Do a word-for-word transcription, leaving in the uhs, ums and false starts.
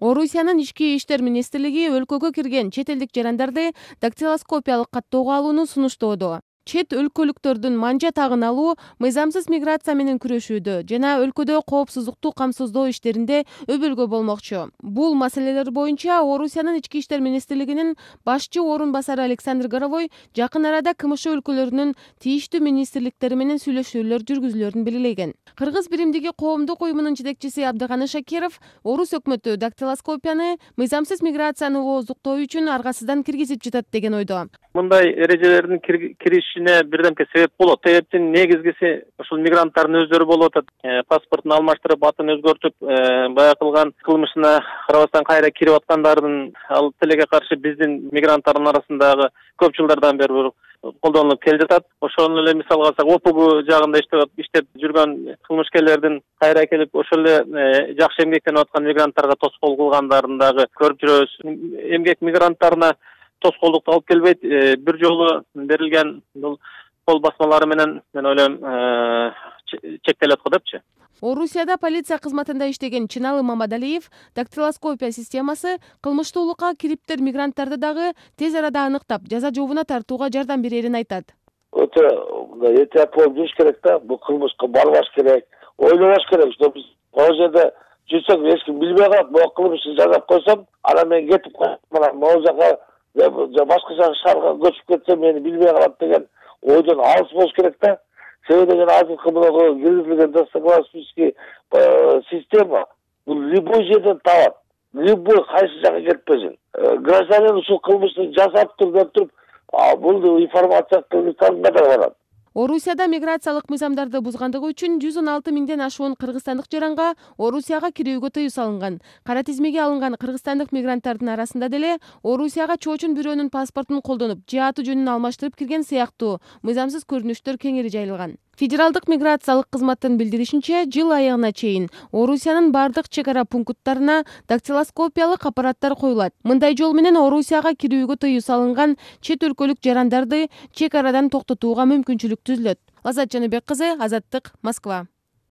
Орусиянын ички иштер министрлиги өлкөгө кирген чет элдик жарандарды дактилоскопиялык каттоого алууну сунуштоодо. Чет өлкөлүктөрдүн манжа тагын алуу мыйзамсыз миграция менен күрөшүүдө жана өлкөдө коопсуздукту камсыздоо иштеринде өбөлгө болмокчу. Бул маселелер боюнча Орусиянын ички иштер министрлигинин башчы орун басары Александр Горовой жакын арада КМШ өлкөлөрүнүн тийиштүү министрликтери менен сүйлөшүүлөр жүргүзүлөрүн белгилеген. Кыргыз биримдиги коомдук уюмунун жетекчиси Абдыганы Шакиров Орус өкмөтү дактилоскопияны мыйзамсыз миграцияны ооздуктоо үчүн аргасыздан киргизип жатат деген ойдо. Мындай эрежелердин киришине бирдемке себеп болот. Себептин негизгиси ушул мигранттардын өздөрү болуп атат. Паспортун алмаштырып, атын өзгөртүп, баягы кылган кылмышына карабастан кайра кирип аткандардын ал тилекке каршы биздин мигранттардын арасындагы көп жылдардан бери колдонулуп кел жатат. Ошону эле мисалга алсак, ОПУГ жагында иштеп жүргөн кылмышкерлердин кайра келип ошол эле жакшы эмгектенип аткан мигранттарга тоскоол кылгандарын дагы көрүп жүрөбүз. Эмгек мигранттарына тоскоолдукту алып келбейт. Бир жолу берилген бул кол басмалары менен мен ойлойм чектелет го депчи. Орусияда полиция кызматында иштеген Чыналы Мамадалиев дактилоскопия системасы кылмыштуулукка кириптер мигранттарды дагы тез арада аныктап, жаза жообуна тартууга жардам берерин айтат. Өтө этият болуп жүрүш керек да, бул кылмышка барбаш керек, ойлобош керек. Что биз ал жерде жүрсөк эч ким билбей калат, бул кылмышты жазап койсом, анан мен кетип калам, могу жака башка шаарга көчүп кетсем мени билбей калат деген ойдон алыс болуш керек да. Себеби деген азыркы мына киргизилген дактилоскопический система бул любой жерден табат. Любой кайсы жака кетпесин. Гражданин ушул кылмышты жасап туруп деп туруп, бул информация Кыргызстанга да барат. Орусияда миграциялык мыйзамдарды бузгандыгы үчүн жүз он алты миңден ашуун кыргызстандык жаранга Орусияга кирүүгө тыюу салынган. Кара тизмеге алынган кыргызстандык мигранттардын арасында деле Орусияга чоочун бирөөнүн паспортун колдонуп, же аты жөнүн алмаштырып кирген сыяктуу мыйзамсыз көрүнүштөр кеңири жайылган. Федералдык миграциялык кызматтын билдиришинче, жыл аягына чейин Орусиянын бардык чек ара пункттарына дактилоскопиялык аппараттар коюлат. Мындай жол менен Орусияга кирүүгө тыюу салынган чет өлкөлүк жарандарды чек арадан токтотууга мүмкүнчүлүк түзүлөт. Азат Жаныбек кызы, Азаттык, Москва.